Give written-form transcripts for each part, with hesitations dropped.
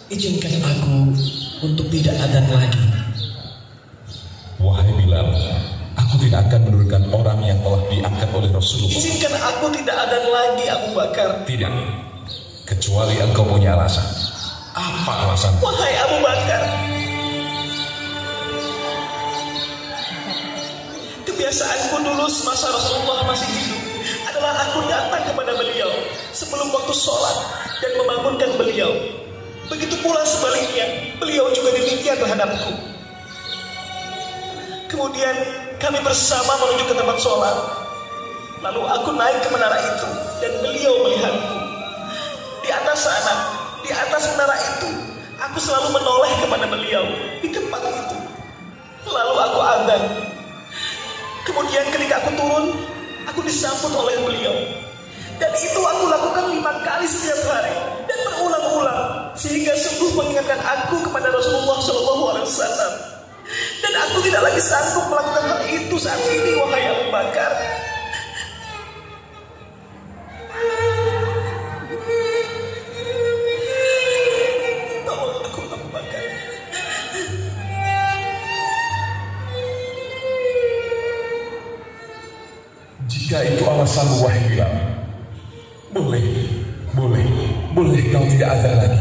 izinkan aku untuk tidak adzan lagi. Wahai Bilal, aku tidak akan menurunkan orang yang telah diangkat oleh Rasulullah. Izinkan aku tidak adzan lagi, Abu Bakar. Tidak, kecuali engkau punya alasan. Apa alasan? Wahai Abu Bakar, kebiasaanku dulu semasa Rasulullah masih hidup adalah aku datang kepada beliau sebelum waktu sholat dan membangunkan beliau. Begitu pula sebaliknya, beliau juga demikian terhadapku. Kemudian kami bersama menuju ke tempat sholat. Lalu aku naik ke menara itu dan beliau melihatku. Di atas sana, di atas menara itu, aku selalu menoleh kepada beliau di tempat itu. Lalu aku adzan. Kemudian ketika aku turun, aku disambut oleh beliau. Dan itu aku lakukan 5 kali setiap hari dan berulang-ulang, sehingga sungguh mengingatkan aku kepada Rasulullah SAW. Dan aku tidak lagi sanggup melakukan hal itu saat ini, wahai Abu Bakar. Tolong aku, Abu Bakar. Jika itu alasanmu, wahai Bilal, boleh kau tidak adzan lagi.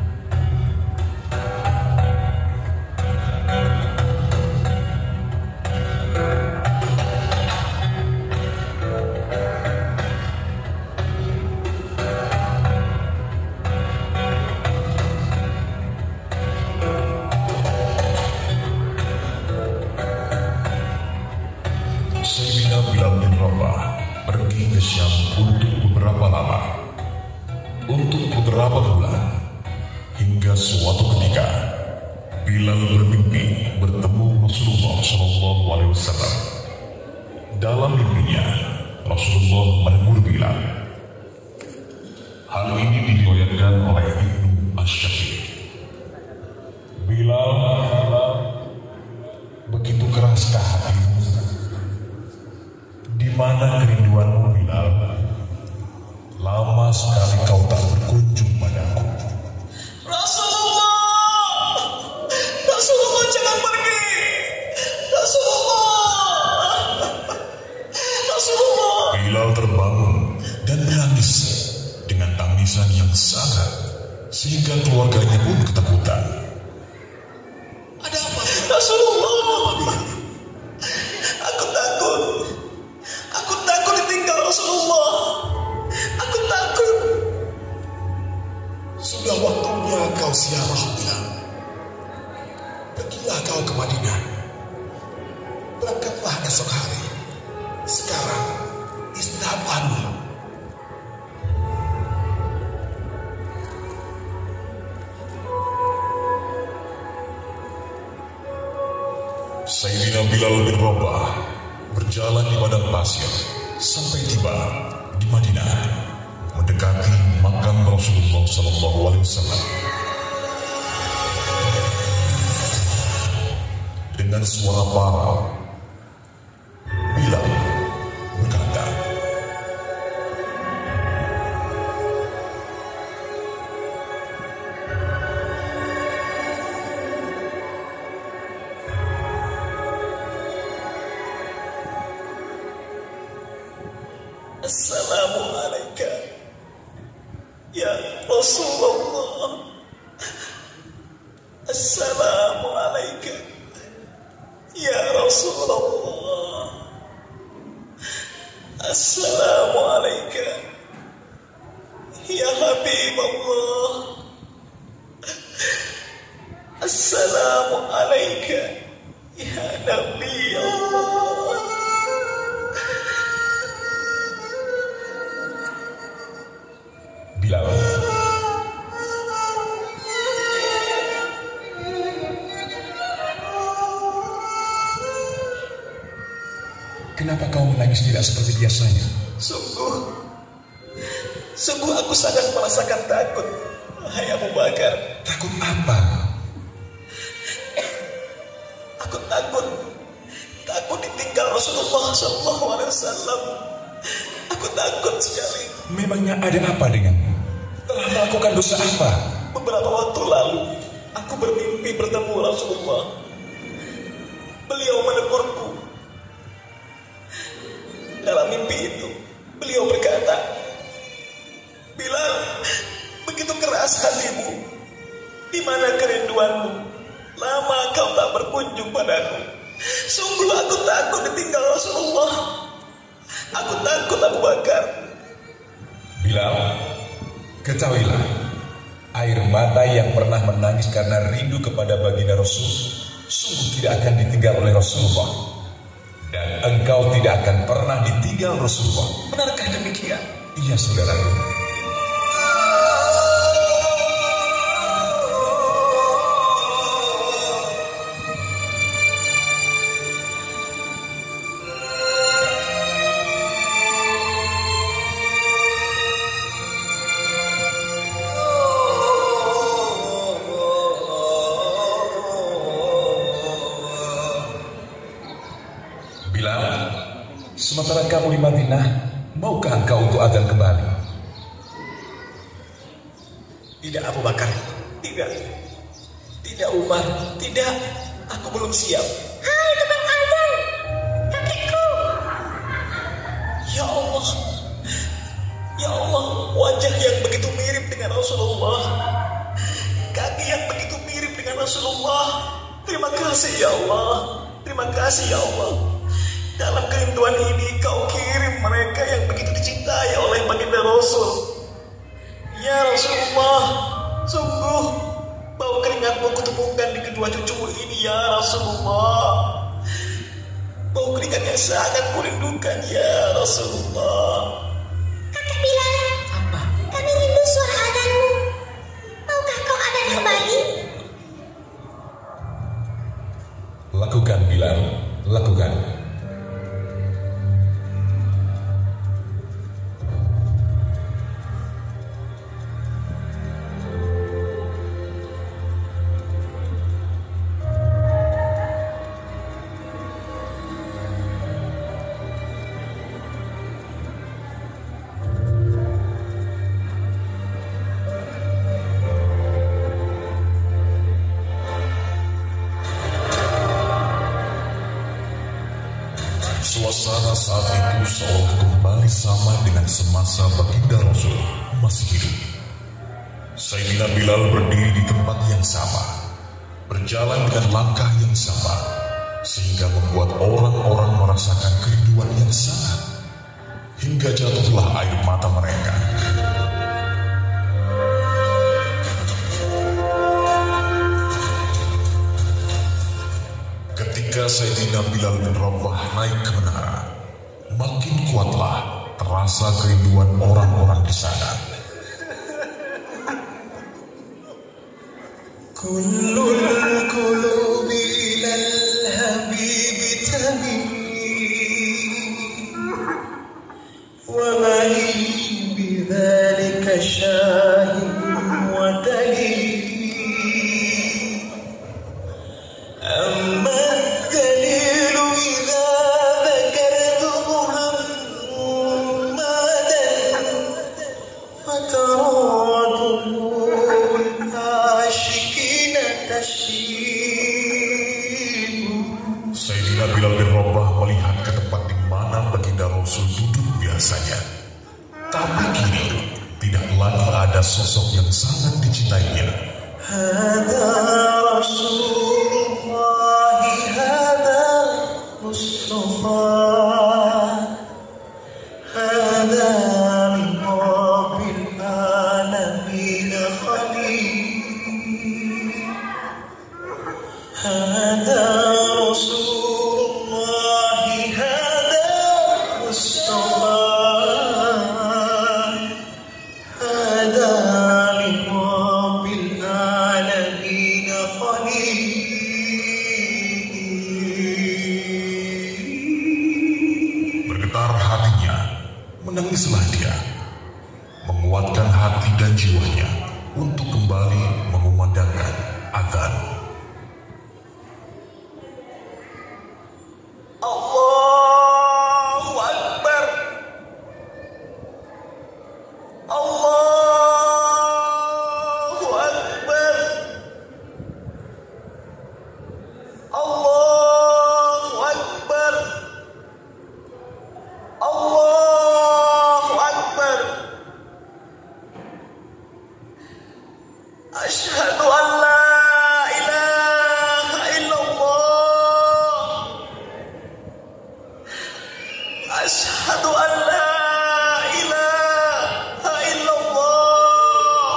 Sayyidina Bilal bin Rabah pergi ke Syam untuk beberapa lama, untuk beberapa bulan, hingga suatu ketika Bilal bermimpi bertemu Rasulullah SAW. Dalam mimpinya, Rasulullah menegur Bilal. Hal ini diriwayatkan oleh Ibnu Asy-Syafi'i. Bilal, begitu keraskah hatimu? Di mana kerinduanmu, Bilal? Lama sekali kau tak berkunjung padaku. Rasulullah jangan pergi. Rasulullah. Bilal terbangun dan menangis dengan tangisan yang sangat, sehingga keluarganya pun ketakutan. Ada apa? Rasulullah. Aku takut ditinggal Rasulullah. Aku takut. Sudah waktunya kau ziarah, Bilal. Pergilah kau ke Madinah. Berangkatlah esok hari. Sekarang istirahatlah dulu. Sayyidina Bilal bin Rabah berjalan di padang pasir sampai tiba di Madinah, mendekati makam Rasulullah SAW. Dengan suara parau, Bilal berkata, Assalamualaikum ya Rasulullah. Assalamualaikum ya Rasulullah. Assalamualaikum ya Habibullah. Assalamualaikum ya Nabi Allah. Bilal, kenapa kau menangis tidak seperti biasanya? Sungguh aku sangat merasakan takut, wahai Abu Bakar. Takut apa? Aku takut ditinggal Rasulullah SAW. Aku takut sekali. Memangnya ada apa denganmu? Telah melakukan dosa apa? Beberapa waktu lalu, aku bermimpi bertemu Rasulullah. Beliau menegurku. Dalam mimpi itu, beliau berkata, "Bilal, begitu keras hatimu. Di mana kerinduanmu? Lama kau tak berkunjung padaku. Sungguh aku takut ditinggal Rasulullah. Aku takut Abu Bakar." Bilal, ketahuilah, air mata yang pernah menangis karena rindu kepada baginda Rasul sungguh tidak akan ditinggal oleh Rasulullah. Dan engkau tidak akan pernah ditinggal Rasulullah. Benarkah demikian? Iya, saudaraku. Bilal, sementara kamu di Madinah, maukah engkau untuk adzan kembali? Tidak, Abu Bakar. Tidak. Tidak, Umar. Tidak. Aku belum siap. Hai tukang adzan, kakekku. Ya Allah. Ya Allah, wajah yang begitu mirip dengan Rasulullah. Kaki yang begitu mirip dengan Rasulullah. Terima kasih ya Allah. Terima kasih ya Allah. Dalam kerinduan ini kau kirim mereka yang begitu dicintai oleh baginda Rasul. Ya Rasulullah, sungguh bau keringatmu kutemukan di kedua cucumu ini ya Rasulullah. Bau keringat yang sangat kurindukan ya Rasulullah. Kakek Bilal, Apa? kami rindu suara adzanmu. Maukah kau adzan kembali? Lakukan, Bilal, lakukan. Suasana saat itu seolah kembali sama dengan semasa baginda Rasul masih hidup. Sayyidina Bilal berdiri di tempat yang sama, berjalan dengan langkah yang sama, sehingga membuat orang-orang merasakan kerinduan yang sangat, hingga jatuhlah air mata mereka. Ketika Sayyidina Bilal bin Rabah naik ke menara, makin kuatlah terasa kerinduan orang-orang di sana. Kullul qulubi ilal habibi tamim wa ma bidzalika syahid wa dalil. Amma dalilu idza dzakartu Muhammadan fataradul asyikina tashib. Sayyidina Bilal bin Rabah melihat ke tempat di mana baginda Rasul duduk biasanya. Tapi kini tidak lagi ada sosok yang sangat dicintainya. Hada Rasulullah, hada Mustafa, hada min Rabbil alamin khalil, hada Rasulullah, hada Mustafa, hada min Rabbil alamin khalil. Bergetar hatinya, menangislah dia, menguatkan hati dan jiwanya untuk kembali mengumandangkan adzan. Allahu Akbar. Allahu Akbar. Asyhadu an la ilaha illallah. Asyhadu an la ilaha illallah.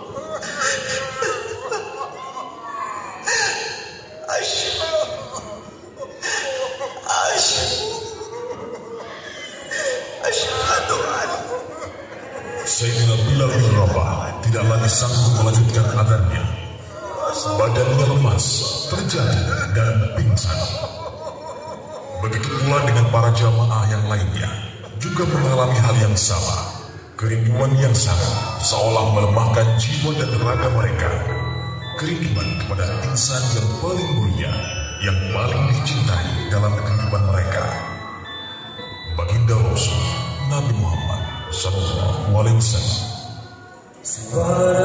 Asyhadu an Sayyidina Bilal bin Rabah tidak lagi sanggup melanjutkan adanya. Badannya lemas, terjatuh dan pingsan. Begitu pula dengan para jamaah yang lainnya, juga mengalami hal yang sama. Kerinduan yang sama seolah melemahkan jiwa dan raga mereka. Kerinduan kepada insan yang paling mulia, yang paling dicintai dalam kehidupan mereka. Baginda Rasul Nabi Muhammad Sallallahu Alaihi Wasallam.